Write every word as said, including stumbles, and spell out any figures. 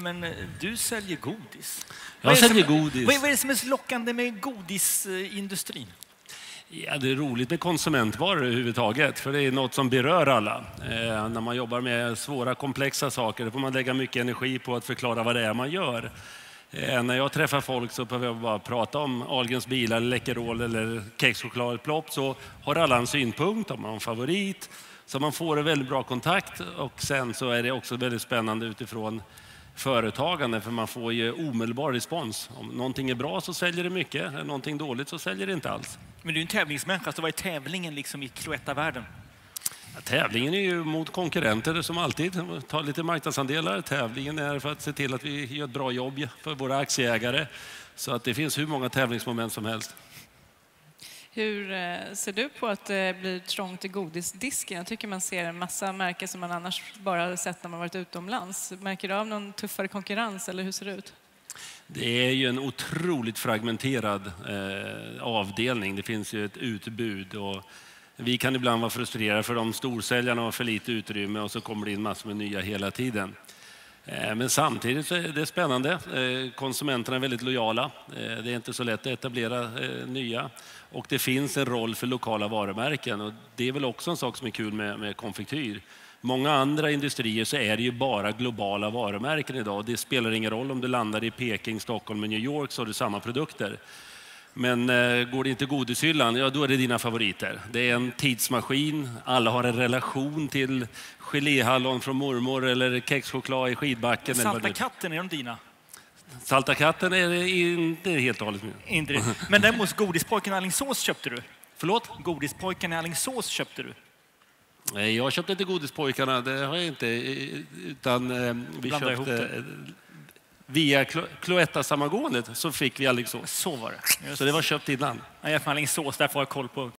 men du säljer godis. Jag säljer som, godis. Vad är, vad är det som är så lockande med godisindustrin? Ja, det är roligt med konsumentvaror överhuvudtaget, för det är något som berör alla. Eh, när man jobbar med svåra, komplexa saker, då får man lägga mycket energi på att förklara vad det är man gör. Eh, när jag träffar folk så behöver jag bara prata om Ahlgrens bilar, Läkerol eller kexchokladplopp, så har alla en synpunkt, om man har en favorit. Så man får en väldigt bra kontakt, och sen så är det också väldigt spännande utifrån företagande, för man får ju omedelbar respons. Om någonting är bra så säljer det mycket, är någonting dåligt så säljer det inte alls. Men du är en tävlingsmänniska, så vad är tävlingen liksom i Cloetta-världen? Ja, tävlingen är ju mot konkurrenter som alltid, ta lite marknadsandelar. Tävlingen är för att se till att vi gör ett bra jobb för våra aktieägare, så att det finns hur många tävlingsmoment som helst. Hur ser du på att det blir trångt i godisdisken? Jag tycker man ser en massa märken som man annars bara sett när man varit utomlands. Märker du av någon tuffare konkurrens, eller hur ser det ut? Det är ju en otroligt fragmenterad eh, avdelning. Det finns ju ett utbud, och vi kan ibland vara frustrerade för de storsäljarna har för lite utrymme, och så kommer det in massor med nya hela tiden. Eh, men samtidigt så är det spännande. Eh, konsumenterna är väldigt lojala. Eh, det är inte så lätt att etablera eh, nya. Och det finns en roll för lokala varumärken, och det är väl också en sak som är kul med, med konfektyr. Många andra industrier så är det ju bara globala varumärken idag. Det spelar ingen roll om du landar i Peking, Stockholm eller New York, så har du samma produkter. Men eh, går det inte godishyllan, ja då är det dina favoriter. Det är en tidsmaskin, alla har en relation till geléhallon från mormor eller kexchoklad i skidbacken. Salta katten, är de dina? Salta katten är inte helt och hållet med. Inte det. Men däremot godispojken i Alingsås köpte du? Förlåt? Godispojken i Alingsås köpte du? Nej, jag köpte inte godispojkarna, det har jag inte. Utan eh, vi Blanda ihop köpte det. via Cloetta-samgåendet, så fick vi Alingsås. Så var det. Så det var köpt innan. Jag är från Alingsås, därför har jag koll på